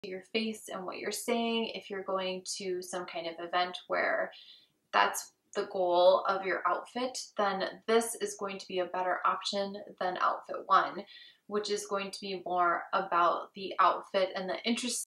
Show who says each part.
Speaker 1: your face and what you're saying. If you're going to some kind of event where that's the goal of your outfit, then this is going to be a better option than outfit 1, which is going to be more about the outfit and the interest